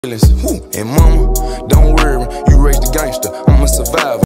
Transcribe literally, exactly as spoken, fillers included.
And mama, don't worry, you raised the gangster, I'm a survivor.